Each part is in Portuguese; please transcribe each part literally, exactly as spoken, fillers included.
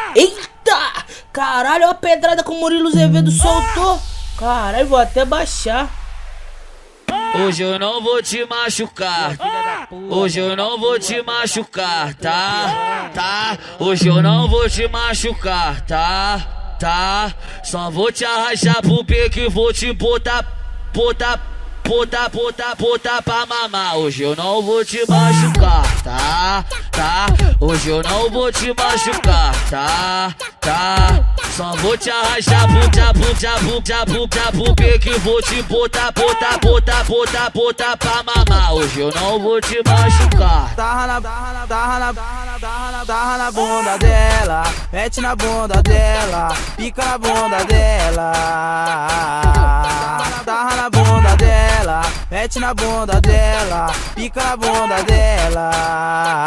Eita! Caralho, olha a pedrada que o Murilo Azevedo soltou. Caralho, vou até baixar. Hoje eu não vou te machucar. Hoje eu não vou te machucar, tá? Tá? Hoje eu não vou te machucar, tá? Tá? Só vou te arrastar pro beco e vou te botar, botar, botar, botar, botar pra mamar. Hoje eu não vou te machucar, tá? Tá? Hoje eu não vou te machucar, tá? Tá? Só vou te arrastar pro jabu, jabu, jabu, jabu, beco e vou te botar, botar, botar, botar, botar pra mamar. Hoje eu não vou te machucar. Tarra na, tarra na, tarra na, tarra na, tarra na, tarra na bunda dela, mete na bunda dela, pica na bunda dela. Tarra na bunda dela, mete na bunda dela, pica na bunda dela.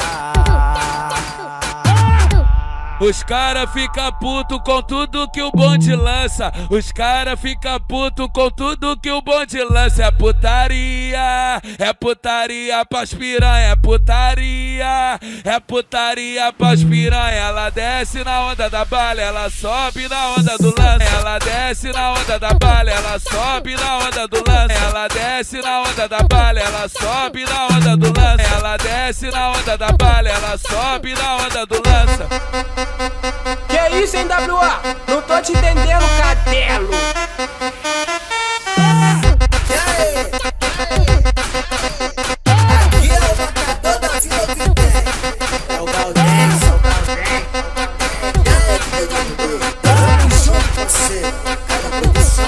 Os cara fica puto com tudo que o bonde lança. Os cara fica puto com tudo que o bonde lança. É putaria, é putaria pras piranha, é putaria, é putaria pras piranha. Ela desce na onda da bala, ela sobe na onda do lance. Ela desce na onda da bala, ela sobe na onda do lance. Ela desce na onda da bala, ela sobe na onda do lance. Ela desce na onda da bala, ela sobe na onda do lance. Que isso, hein, W A? Não tô te entendendo, cadelo. Aqui é o matador da Vila Vipé. É o Galdês, é o Galdês. Tamo junto, parceiro. Cada produção.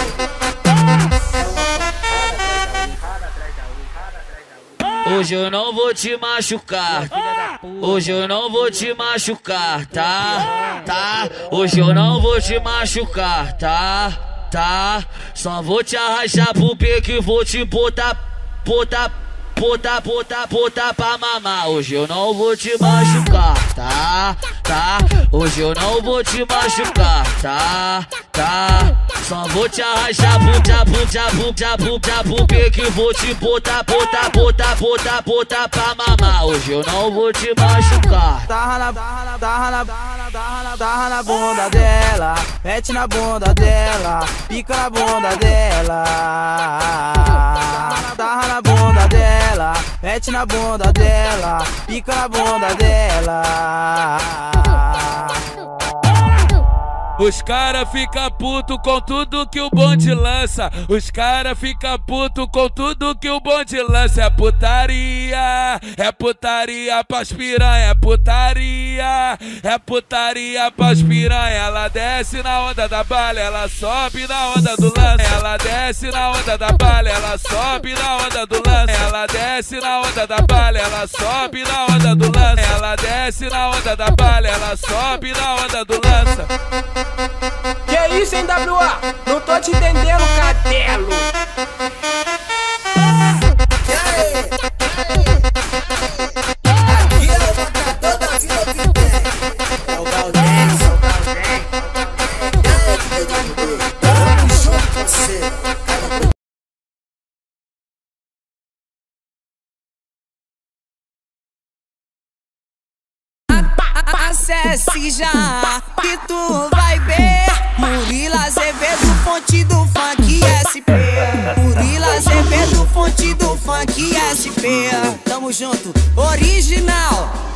Hoje eu não vou te machucar. Hoje eu não vou te machucar, tá? Tá? Hoje eu não vou te machucar, tá? Tá? Só vou te arrastar pro beco e vou te botar, botar, botar, botar, botar pra mamar. Hoje eu não vou te machucar, tá? Tá? Hoje eu não vou te machucar, tá? Tá? Só vou te arrastar pro jabu, jabu, jabu, jabu, beco e vou te botar, botar, botar, botar, botar pra mamar. Hoje eu não vou te machucar. Tarra na, tarra na, tarra na, tarra na, tarra na, tarra na bunda dela, mete na bunda dela, pica na bunda dela. Tarra na bunda dela, mete na bunda dela, pica na bunda dela. Os cara fica puto com tudo que o bonde lança. Os cara fica puto com tudo que o bonde lança. É putaria, é putaria pras piranha, é putaria, é putaria pras piranha. Ela desce na onda da bala, ela sobe na onda do lance. Ela desce na onda da bala, ela sobe na onda do lance. Ela desce na onda da bala, ela sobe na onda do lance. Ela desce na onda da bala, ela sobe na onda do lance. Que isso, hein, W A? Não tô te entendendo, cadelo. Aqui é o matador da Vila Vipé. É o Galdês, é o Galdês. Tamo junto, parceiro. Acesse já que tu vai ver Murilo Azevedo, fonte do funk S P. Murilo Azevedo, fonte do funk S P. Tamo junto, original.